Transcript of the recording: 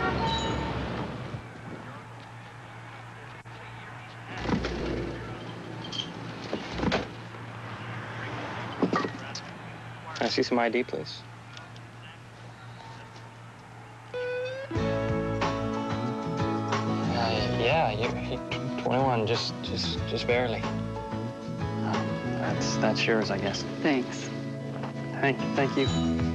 Can I see some ID, please? Yeah, you're 21, just barely. That's yours, I guess. Thanks. Thank you.